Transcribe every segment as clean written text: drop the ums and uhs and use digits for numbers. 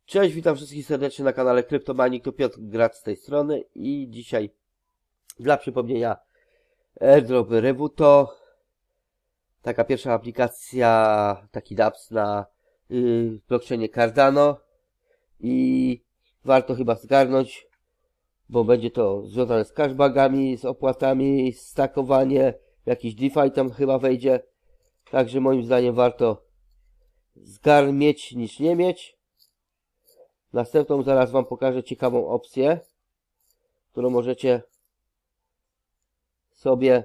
Cześć, witam wszystkich serdecznie na kanale Kryptomanik, to Piotr Gracz z tej strony i dzisiaj dla przypomnienia airdrop Revuto, taka pierwsza aplikacja, taki dApps na blockchainie Cardano i warto chyba zgarnąć, bo będzie to związane z cashbackami, z opłatami, stakowanie, jakiś DeFi tam chyba wejdzie, także moim zdaniem warto mieć niż nie mieć. Następną zaraz wam pokażę ciekawą opcję, którą możecie sobie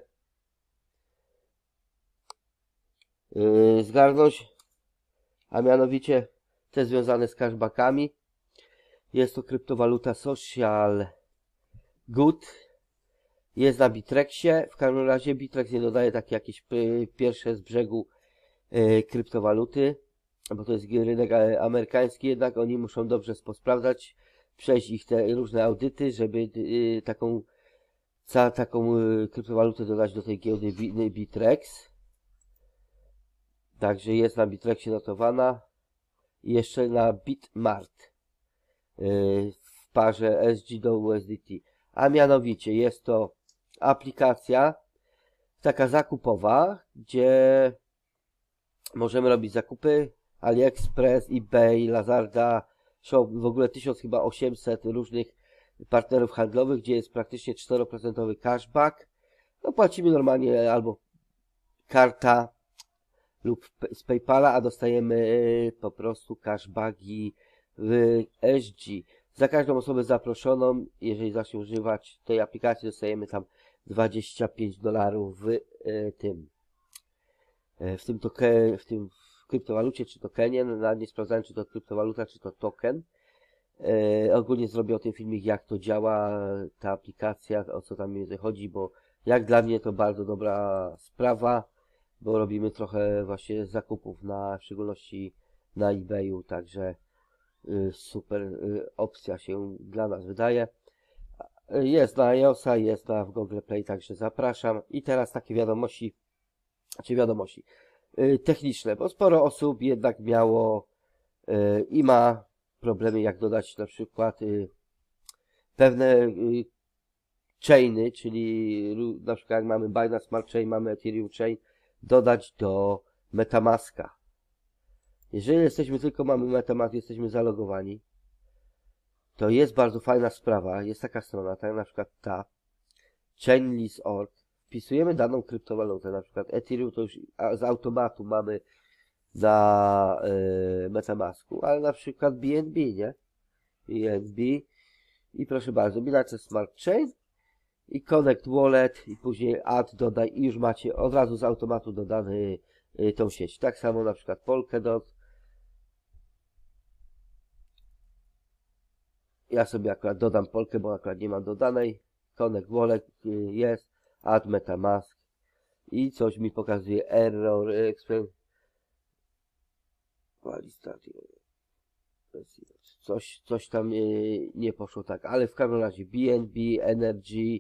zgarnąć, a mianowicie te związane z cashbackami. Jest to kryptowaluta Social Good. Jest na Bitrexie. W każdym razie Bitrex nie dodaje takie jakieś pierwsze z brzegu kryptowaluty, bo to jest rynek amerykański, jednak oni muszą dobrze posprawdzać, przejść ich te różne audyty, żeby taką kryptowalutę dodać do tej giełdy Bitrex. Także jest na Bitrexie notowana i jeszcze na Bitmart w parze SG do USDT. A mianowicie jest to aplikacja taka zakupowa, gdzie możemy robić zakupy AliExpress, eBay, Lazada, Shop, w ogóle 1800 różnych partnerów handlowych, gdzie jest praktycznie 4% cashback. No płacimy normalnie albo karta lub z PayPala, a dostajemy po prostu cashbacki w SG. Za każdą osobę zaproszoną, jeżeli zacznie używać tej aplikacji, dostajemy tam $25 w tym kryptowalucie, czy tokenie. Nawet nie sprawdzałem, czy to kryptowaluta, czy to token. Ogólnie zrobię o tym filmik, jak to działa ta aplikacja, o co tam chodzi, bo jak dla mnie to bardzo dobra sprawa, bo robimy trochę właśnie zakupów, w szczególności na eBayu, także super opcja się dla nas wydaje. Jest na iOS-a, jest w Google Play, także zapraszam. I teraz takie wiadomości techniczne, bo sporo osób jednak miało i ma problemy, jak dodać na przykład pewne chainy, czyli na przykład jak mamy Binance Smart Chain, mamy Ethereum Chain, dodać do MetaMaska. Jeżeli mamy MetaMask, jesteśmy zalogowani, to jest bardzo fajna sprawa, jest taka strona, tak na przykład ta Chainlist.org, wpisujemy daną kryptowalutę, na przykład Ethereum to już z automatu mamy na MetaMasku, ale na przykład BNB, nie? BNB i proszę bardzo, Binance Smart Chain i Connect Wallet i później add, dodaj i już macie od razu z automatu dodany tą sieć. Tak samo na przykład Polkadot. Ja sobie akurat dodam Polkę, bo akurat nie mam dodanej. Connect Wallet jest, add MetaMask i coś mi pokazuje error, coś tam nie poszło tak, ale w każdym razie BNB, Energy,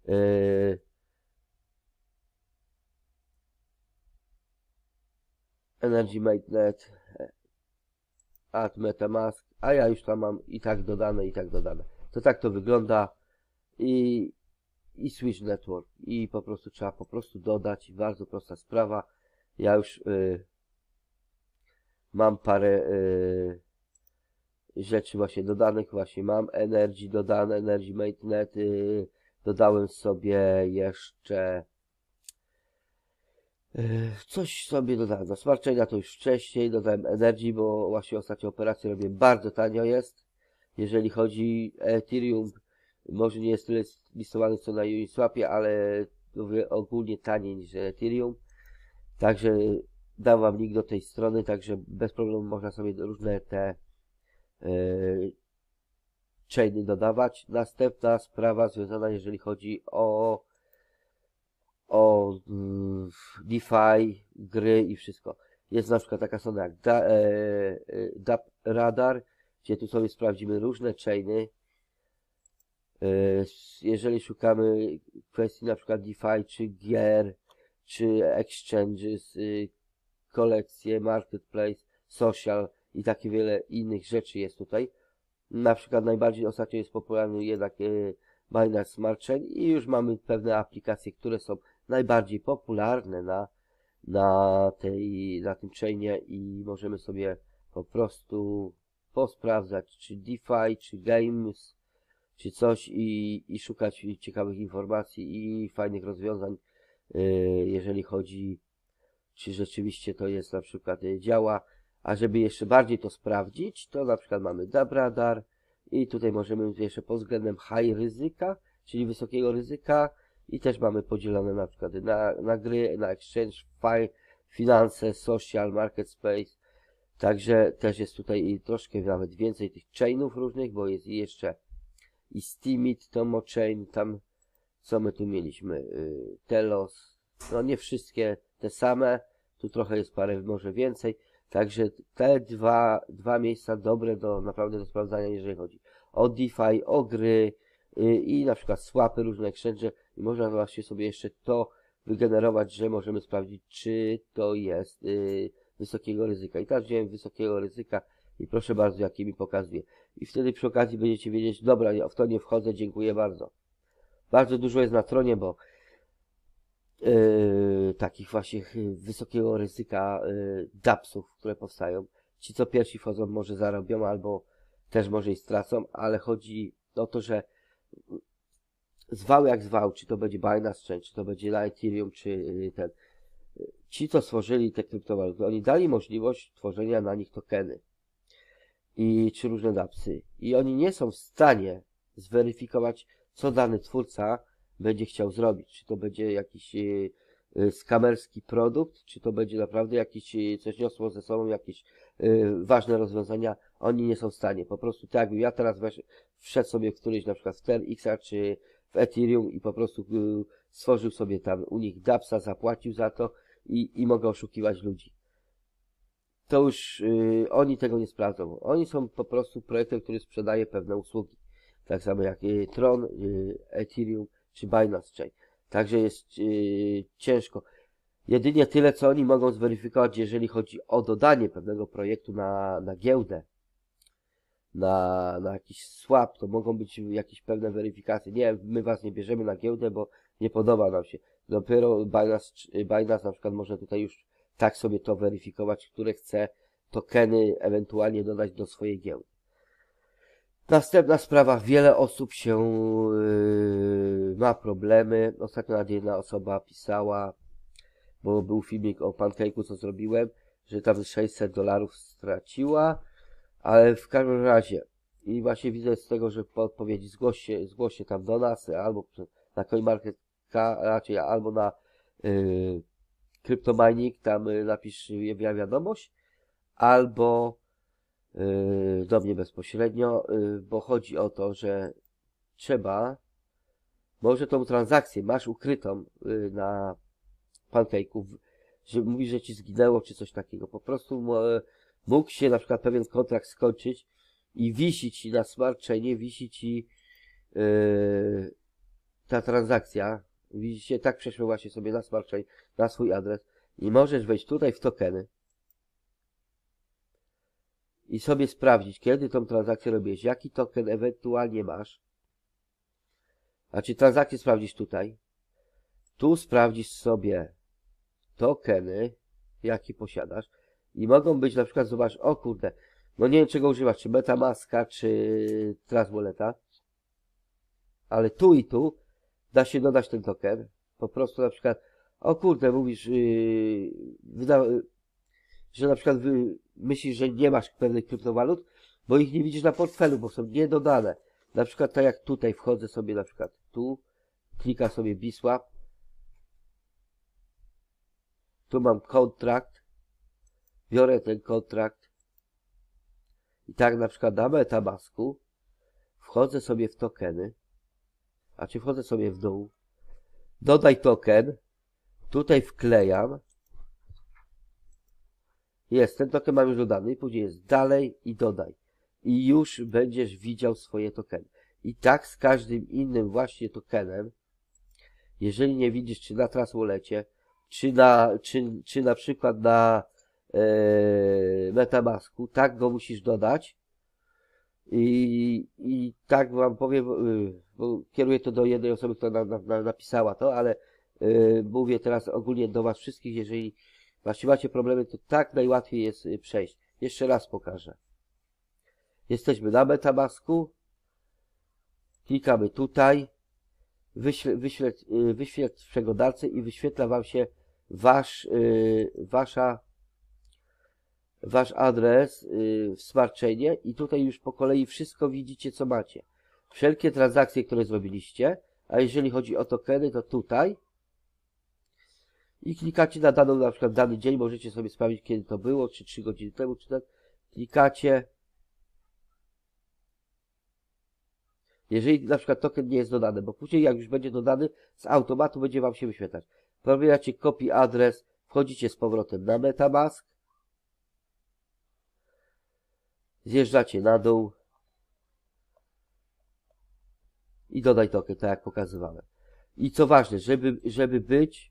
Energy Mainnet, add MetaMask, a ja już tam mam i tak dodane. To tak to wygląda i Switch Network i trzeba dodać, bardzo prosta sprawa. Ja już mam parę rzeczy właśnie dodanych, mam Energy dodane, Energy Mainnet, dodałem sobie jeszcze coś sobie dodałem, na Smart Chaina to już wcześniej, dodałem Energy, bo właśnie ostatnie operacje robię bardzo tanio jest, jeżeli chodzi o Ethereum, może nie jest tyle listowany co na Uniswapie, ale ogólnie taniej niż Ethereum, także dam wam link do tej strony, także bez problemu można sobie różne te chainy dodawać. Następna sprawa związana, jeżeli chodzi o DeFi, gry i wszystko. Jest na przykład taka strona jak DApp Radar, gdzie tu sobie sprawdzimy różne chainy. Jeżeli szukamy kwestii na przykład DeFi, czy gier, czy exchanges, kolekcje, marketplace, social, i takie wiele innych rzeczy jest tutaj. Na przykład najbardziej ostatnio jest popularny jednak Binance Smart Chain i już mamy pewne aplikacje, które są najbardziej popularne na tym chainie i możemy sobie po prostu posprawdzać, czy DeFi, czy Games, czy coś i szukać ciekawych informacji i fajnych rozwiązań, jeżeli chodzi, czy rzeczywiście to jest na przykład działa. A żeby jeszcze bardziej to sprawdzić, to na przykład mamy Dabradar i tutaj możemy jeszcze pod względem high ryzyka, czyli wysokiego ryzyka i też mamy podzielone na przykład na gry, na exchange, finanse, social, market space. Także też jest tutaj troszkę nawet więcej tych chainów różnych, bo jest jeszcze i Steemit, Tomo Chain, tam co my tu mieliśmy, Telos, no nie wszystkie te same, tu trochę jest parę, może więcej, także te dwa miejsca dobre naprawdę do sprawdzania, jeżeli chodzi o DeFi, o gry i na przykład swapy, różne exchange i można właśnie sobie jeszcze to wygenerować, że możemy sprawdzić, czy to jest wysokiego ryzyka. I teraz wziąłem wysokiego ryzyka i proszę bardzo, jaki mi pokazuje. I wtedy przy okazji będziecie wiedzieć, dobra, ja w to nie wchodzę, dziękuję bardzo. Bardzo dużo jest na Tronie, bo takich właśnie wysokiego ryzyka dApsów, które powstają. Ci, co pierwsi wchodzą, może zarobią, albo też może i stracą, ale chodzi o to, że zwał jak zwał, czy to będzie Binance Chain, czy to będzie na Ethereum, czy ten. Ci, co stworzyli te kryptowaluty, oni dali możliwość tworzenia na nich tokeny czy różne dApsy. I oni nie są w stanie zweryfikować, co dany twórca będzie chciał zrobić. Czy to będzie jakiś skamerski produkt, czy to będzie naprawdę jakiś, coś niosło ze sobą jakieś ważne rozwiązania. Oni nie są w stanie. Po prostu tak jakbym ja teraz wszedł sobie w któryś na przykład w TRX-a czy w Ethereum i po prostu stworzył sobie tam u nich dApsa, zapłacił za to i mogę oszukiwać ludzi. To już oni tego nie sprawdzą. Oni są po prostu projektem, który sprzedaje pewne usługi. Tak samo jak Tron, Ethereum czy Binance Chain. Także jest ciężko. Jedynie tyle, co oni mogą zweryfikować, jeżeli chodzi o dodanie pewnego projektu na giełdę, na jakiś swap, to mogą być jakieś pewne weryfikacje. Nie, my was nie bierzemy na giełdę, bo nie podoba nam się. Dopiero Binance na przykład może tutaj już tak sobie to weryfikować, które chce tokeny ewentualnie dodać do swojej giełdy. Następna sprawa, wiele osób ma problemy. Ostatnio jedna osoba pisała, bo był filmik o pancake'u, co zrobiłem, że tam $600 straciła, ale w każdym razie i właśnie widzę z tego, że po odpowiedzi zgłoś się tam do nas, albo na CoinMarketCap, raczej albo na CryptoMining, tam napisz wiadomość, albo do mnie bezpośrednio, bo chodzi o to, że może tą transakcję masz ukrytą na pancake'u, że mówisz, że ci zginęło, czy coś takiego. Po prostu mógł się na przykład pewien kontrakt skończyć i wisi ci na smart chainie, wisi ci ta transakcja, widzicie, tak przeszła się sobie na smart chain, na swój adres i możesz wejść tutaj w tokeny i sobie sprawdzić, kiedy tą transakcję robisz, jaki token ewentualnie masz. Znaczy transakcję sprawdzisz tutaj. Tu sprawdzisz sobie tokeny, jakie posiadasz. I mogą być na przykład, zobacz, o kurde, no nie wiem czego używasz, czy MetaMaska, czy Trust Walleta. Ale tu i tu da się dodać ten token. Po prostu na przykład, o kurde, mówisz, że na przykład myślisz, że nie masz pewnych kryptowalut, bo ich nie widzisz na portfelu, bo są niedodane. Na przykład tak jak tutaj wchodzę sobie na przykład tu, klikam sobie Biswap, tu mam kontrakt, biorę ten kontrakt i tak na przykład na MetaMasku wchodzę sobie w tokeny, wchodzę sobie w dół, dodaj token, tutaj wklejam, jest, ten token mam już dodany i później jest dalej i dodaj. I już będziesz widział swoje tokeny. I tak z każdym innym właśnie tokenem, jeżeli nie widzisz, czy na Trust Wallecie, czy na przykład na MetaMasku, tak go musisz dodać. I tak wam powiem, bo kieruję to do jednej osoby, która napisała to, ale mówię teraz ogólnie do was wszystkich, jeżeli właśnie macie problemy, to tak najłatwiej jest przejść. Jeszcze raz pokażę. Jesteśmy na MetaMasku, klikamy tutaj, wyświetl w przeglądarce i wyświetla wam się wasz adres w Smart Chainie i tutaj już po kolei wszystko widzicie, co macie. Wszelkie transakcje, które zrobiliście, a jeżeli chodzi o tokeny, to tutaj i klikacie na daną, na przykład dany dzień, możecie sobie sprawdzić, kiedy to było, czy 3 godziny temu, czy tak. Klikacie. Jeżeli na przykład token nie jest dodany, bo później jak już będzie dodany, z automatu będzie wam się wyświetlać. Pobieracie copy adres, wchodzicie z powrotem na MetaMask, zjeżdżacie na dół i dodaj token, tak jak pokazywałem. I co ważne, żeby być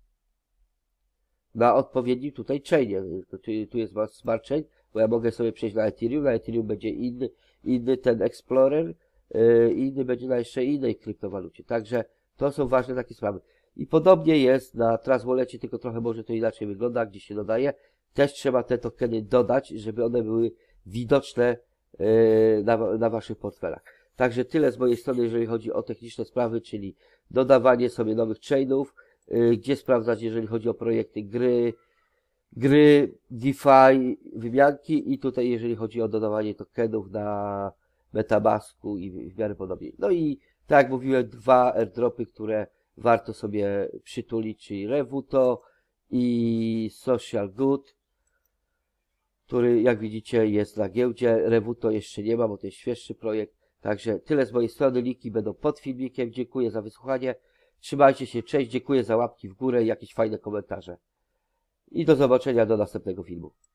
na odpowiednim tutaj chainie, tu jest Smart Chain, bo ja mogę sobie przejść na Ethereum będzie inny ten Explorer, inny będzie na jeszcze innej kryptowalucie. Także to są ważne takie sprawy. I podobnie jest na Trust Wallecie, tylko trochę może to inaczej wygląda, gdzie się dodaje. Też trzeba te tokeny dodać, żeby one były widoczne na waszych portfelach. Także tyle z mojej strony, jeżeli chodzi o techniczne sprawy, czyli dodawanie sobie nowych chainów, gdzie sprawdzać, jeżeli chodzi o projekty gry, DeFi, wymianki i tutaj, jeżeli chodzi o dodawanie tokenów na MetaMasku i w miarę podobnie. No i tak jak mówiłem, 2 airdropy, które warto sobie przytulić, czyli Revuto i Social Good, który jak widzicie jest na giełdzie. Revuto jeszcze nie ma, bo to jest świeższy projekt. Także tyle z mojej strony, linki będą pod filmikiem. Dziękuję za wysłuchanie. Trzymajcie się, cześć, dziękuję za łapki w górę i jakieś fajne komentarze. I do zobaczenia do następnego filmu.